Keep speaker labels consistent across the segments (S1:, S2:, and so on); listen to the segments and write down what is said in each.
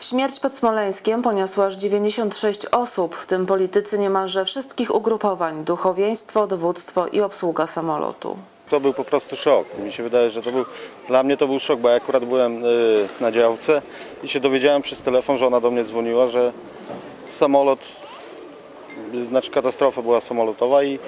S1: Śmierć pod Smoleńskiem poniosło aż 96 osób, w tym politycy niemalże wszystkich ugrupowań, duchowieństwo, dowództwo i obsługa samolotu.
S2: To był po prostu szok. Mi się wydaje, że dla mnie to był szok, bo ja akurat byłem na działce i się dowiedziałem przez telefon, że ona do mnie dzwoniła, że samolot, znaczy katastrofa była samolotowa i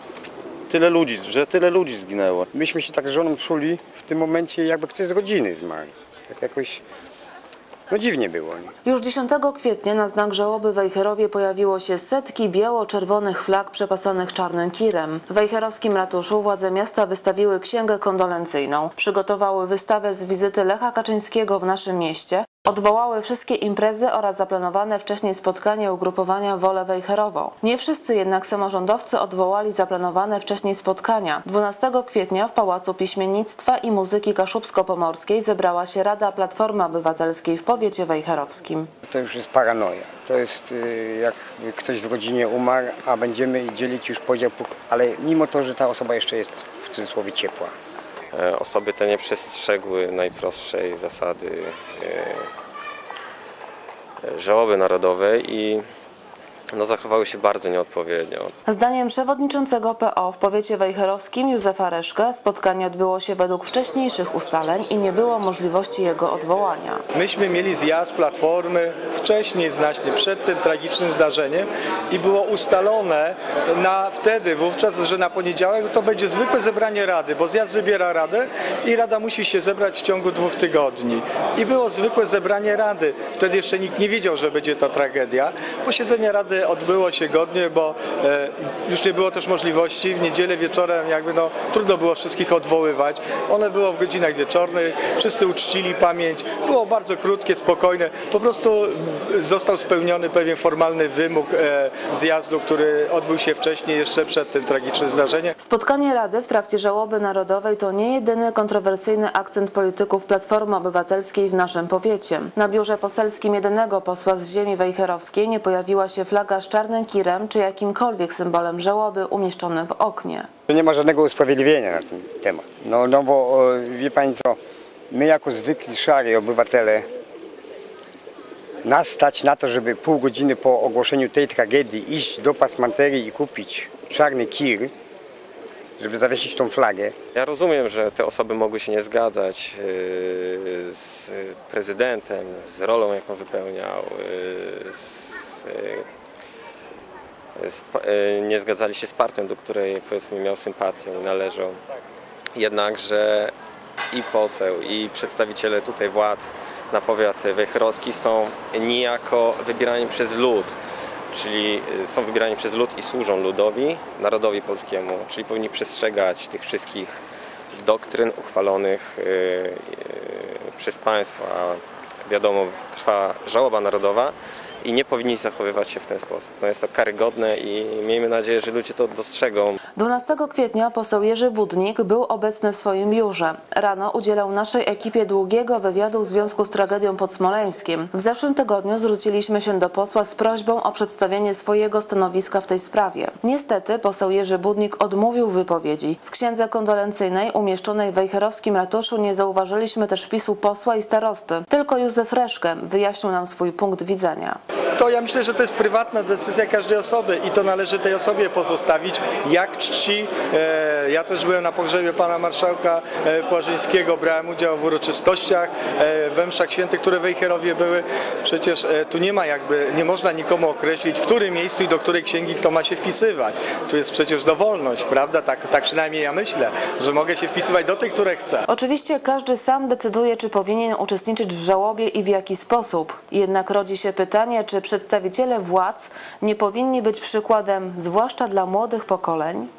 S2: tyle ludzi zginęło.
S3: Myśmy się tak z żoną czuli w tym momencie, jakby ktoś z rodziny zmarł. Tak jakoś, no dziwnie było. Nie?
S1: Już 10 kwietnia na znak żałoby w Wejherowie pojawiło się setki biało-czerwonych flag przepasanych czarnym kirem. W wejherowskim ratuszu władze miasta wystawiły księgę kondolencyjną, przygotowały wystawę z wizyty Lecha Kaczyńskiego w naszym mieście, odwołały wszystkie imprezy oraz zaplanowane wcześniej spotkanie ugrupowania Wolę Wejherową. Nie wszyscy jednak samorządowcy odwołali zaplanowane wcześniej spotkania. 12 kwietnia w Pałacu Piśmiennictwa i Muzyki Kaszubsko-Pomorskiej zebrała się Rada Platformy Obywatelskiej w powiecie wejherowskim.
S3: To już jest paranoja. To jest jak ktoś w rodzinie umarł, a będziemy dzielić już podział, ale mimo to, że ta osoba jeszcze jest w cudzysłowie ciepła.
S4: Osoby te nie przestrzegły najprostszej zasady żałoby narodowej i zachowały się bardzo nieodpowiednio.
S1: Zdaniem przewodniczącego PO w powiecie wejherowskim Józefa Reszkę spotkanie odbyło się według wcześniejszych ustaleń i nie było możliwości jego odwołania.
S5: Myśmy mieli zjazd Platformy wcześniej, znacznie przed tym tragicznym zdarzeniem i było ustalone wówczas, że na poniedziałek to będzie zwykłe zebranie Rady, bo zjazd wybiera Radę i Rada musi się zebrać w ciągu 2 tygodni. I było zwykłe zebranie Rady. Wtedy jeszcze nikt nie wiedział, że będzie ta tragedia. Posiedzenie Rady odbyło się godnie, bo już nie było też możliwości. W niedzielę wieczorem trudno było wszystkich odwoływać. One było w godzinach wieczornych, wszyscy uczcili pamięć. Było bardzo krótkie, spokojne. Po prostu został spełniony pewien formalny wymóg zjazdu, który odbył się wcześniej, jeszcze przed tym tragicznym zdarzeniem.
S1: Spotkanie Rady w trakcie żałoby narodowej to nie jedyny kontrowersyjny akcent polityków Platformy Obywatelskiej w naszym powiecie. Na biurze poselskim jedynego posła z ziemi wejherowskiej nie pojawiła się flaga z czarnym kirem czy jakimkolwiek symbolem żałoby umieszczonym w oknie.
S3: Nie ma żadnego usprawiedliwienia na ten temat. No bo wie pani co, my jako zwykli szary obywatele, nas stać na to, żeby pół godziny po ogłoszeniu tej tragedii iść do pasmanterii i kupić czarny kir, żeby zawiesić tą flagę.
S4: Ja rozumiem, że te osoby mogły się nie zgadzać z prezydentem, z rolą, jaką wypełniał, nie zgadzali się z partią, do której powiedzmy miał sympatię i należał. Jednakże i poseł, i przedstawiciele tutaj władz na powiat wejherowski są niejako wybierani przez lud, czyli są wybierani przez lud i służą ludowi, narodowi polskiemu, czyli powinni przestrzegać tych wszystkich doktryn uchwalonych przez państwo, a wiadomo, trwa żałoba narodowa i nie powinni zachowywać się w ten sposób. No jest to karygodne i miejmy nadzieję, że ludzie to dostrzegą.
S1: 12 kwietnia poseł Jerzy Budnik był obecny w swoim biurze. Rano udzielał naszej ekipie długiego wywiadu w związku z tragedią pod Smoleńskiem. W zeszłym tygodniu zwróciliśmy się do posła z prośbą o przedstawienie swojego stanowiska w tej sprawie. Niestety poseł Jerzy Budnik odmówił wypowiedzi. W księdze kondolencyjnej umieszczonej w wejherowskim ratuszu nie zauważyliśmy też wpisu posła i starosty. Tylko Józef Reszkę wyjaśnił nam swój punkt widzenia.
S5: To ja myślę, że to jest prywatna decyzja każdej osoby i to należy tej osobie pozostawić, jak czci. Ja też byłem na pogrzebie pana marszałka Płażyńskiego, brałem udział w uroczystościach, we mszach świętych, które w Wejherowie były. Przecież tu nie można nikomu określić, w którym miejscu i do której księgi kto ma się wpisywać. Tu jest przecież dowolność, prawda? Tak przynajmniej ja myślę, że mogę się wpisywać do tej, które chcę.
S1: Oczywiście każdy sam decyduje, czy powinien uczestniczyć w żałobie i w jaki sposób. Jednak rodzi się pytanie, czy przedstawiciele władz nie powinni być przykładem, zwłaszcza dla młodych pokoleń?